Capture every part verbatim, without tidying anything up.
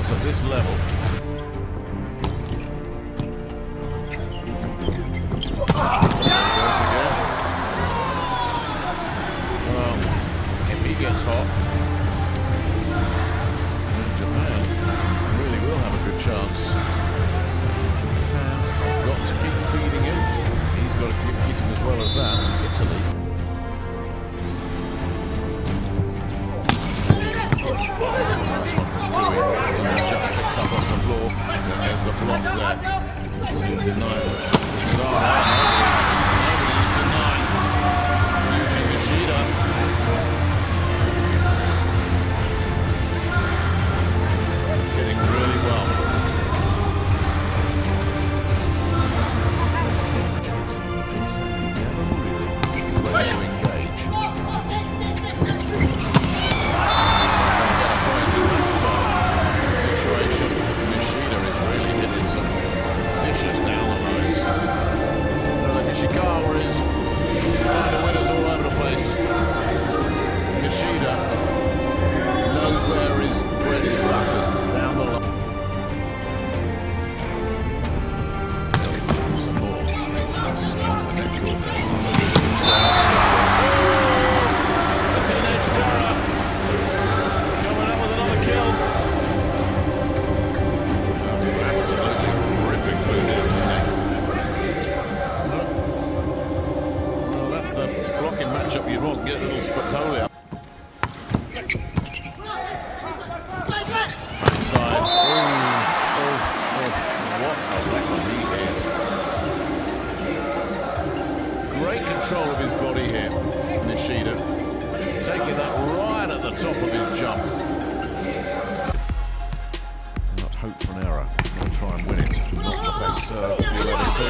ridiculous at this level. Well, if he gets hot, Japan really will have a good chance. Japan got to keep feeding him. He's got to keep eating as well as that. Italy. That's a nice one from Kariya. Just picked up off the floor. And there's the block there to deny it. Nobody's denying Yuji Nishida. Getting really well. Never really ready to engage. Situation. Nishida is really hitting some vicious down the roads. Ishikawa is finding winners all over the place. Nishida knows where his bread is buttered down the line. Some more. Skims the net court. The teenage terror coming up with another kill. Absolutely ripping through this, isn't it? Well, that's the blocking matchup you want. Get a little Spatolia. Backside. Oh, oh, oh. What a weapon he is. Great control of his body here, Nishida. Taking that right at the top of his jump. Not hope for an error. Going to try and win it. Not the best serve you'll ever see.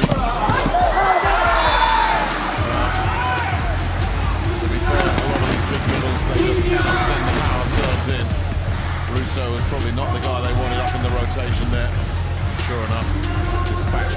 To be fair, a lot of these big middles, they just cannot send the power serves in. Russo was probably not the guy they wanted up in the rotation there. Sure enough, dispatched.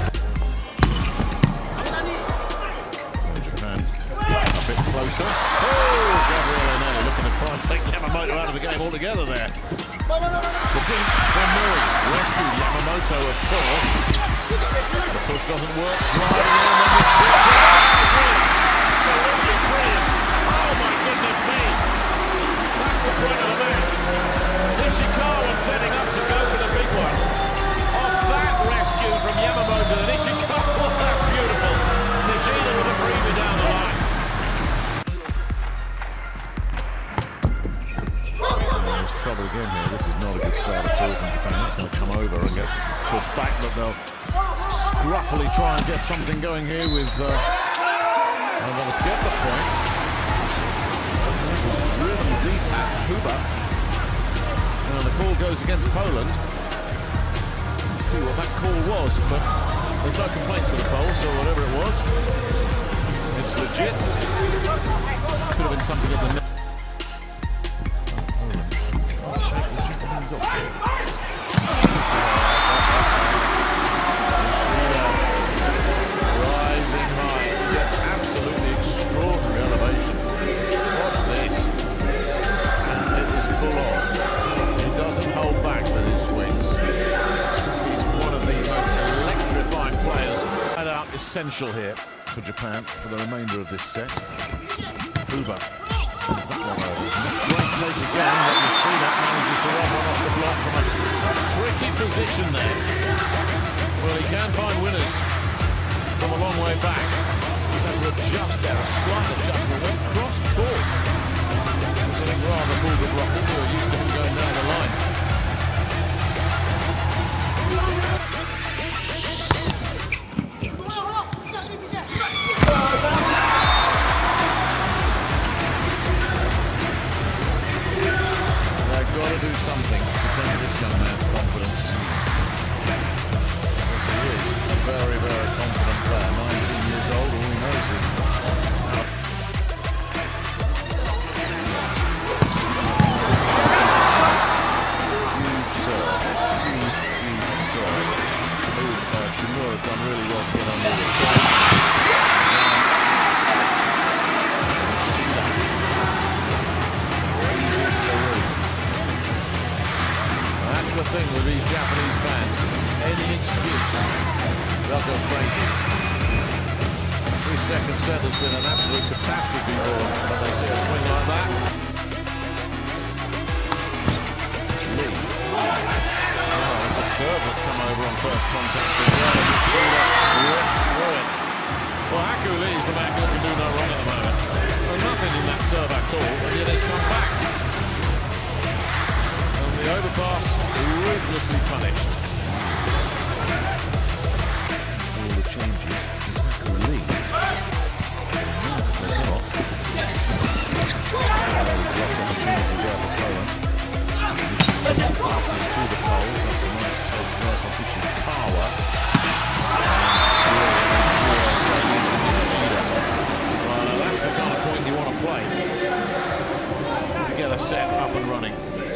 So Japan a bit closer. Oh, Gabriele Nelly looking to try and take Yamamoto out of the game altogether there. The dink from Murray. Rescued Yamamoto, of course. The push doesn't work. Driving in, then the switch. Absolutely brilliant. Oh my goodness me. That's the point of the match. Ishikawa setting up to go for the big one. Off that rescue from Yamamoto, and Ishikawa, that's beautiful. Nishida with a breather down the line. There's trouble again here. This is not a good start at all from Japan. It's going to come over and get pushed back, but they'll scruffily try and get something going here with. Uh, and they'll get the point. Driven deep at Huba. And the call goes against Poland. Let's see what that call was, but there's no complaints to the Poles, so whatever it was, it's legit. Could have been something at the net. Up here. Nishida rising high, gets absolutely extraordinary elevation. Watch this, and it is full on. He doesn't hold back with his swings. He's one of the most electrifying players. Right out essential here for Japan for the remainder of this set. Uba sends that one over. Great take again, but Nishida manages to run one off the block from a, a tricky position there. Well, he can find winners from a long way back. He's had to adjust there, a slight adjustment, went cross court. Which I think rather fooled the blockers who are used to him going down the line. Got to do something to bring this young man's confidence. Yes, he is a very, very confident player. nineteen years old, all he knows is these fans. Any excuse, they'll go crazy. Three second set has been an absolute catastrophe for them, but they see a swing like that. Lee. Oh, it's a serve that's come over on first contact as well. Nishida rips through it. Well, Haku Lee is the man who can do no wrong at the moment. So nothing in that serve at all, and yet it's come back. And the overpass ruthlessly punished. All the changes is Haku Lee. There's off. Passes to the poles. That's a nice top work on pitching power. Well, that's the kind of point you want to play to get a set up and running.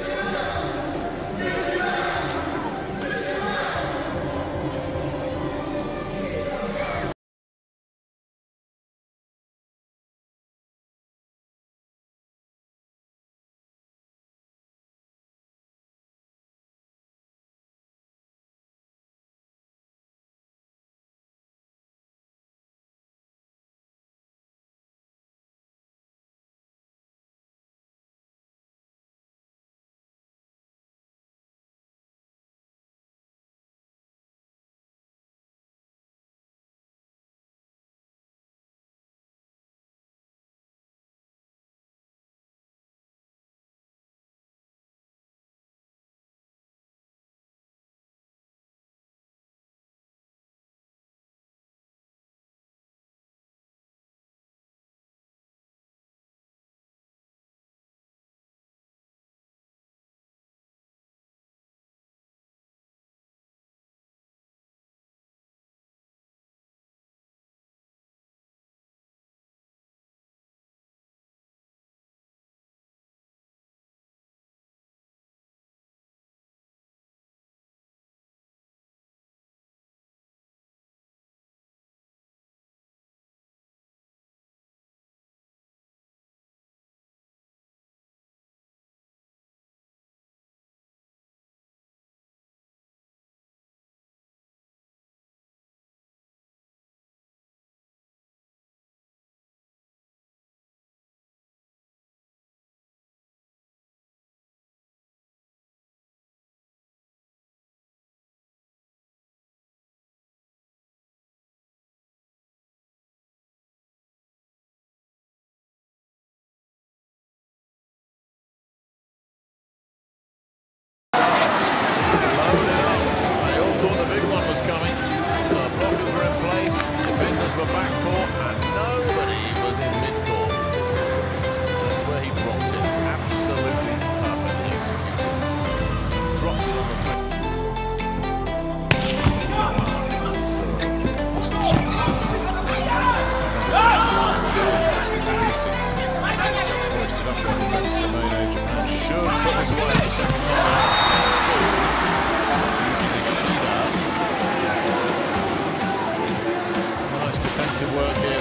Work here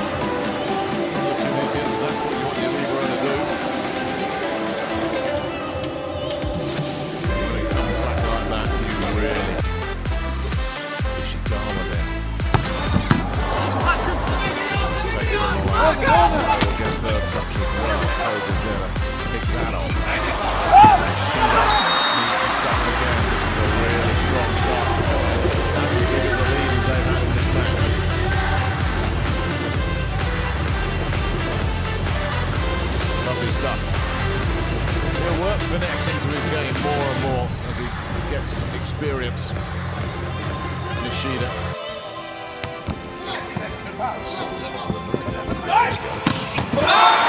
from the Tunisians. That's what you want your leader to do. When it comes back like that, you really Ishikawa there. Just take it on the way. We'll get third touch as well. Kova's there to pick that off. Sneaky stuff again. This is a really strong start. That's as big as the lead as they've had in this match. Lovely stuff. He'll work finesse into his game more and more as he gets experience. Nishida. That's the softest one.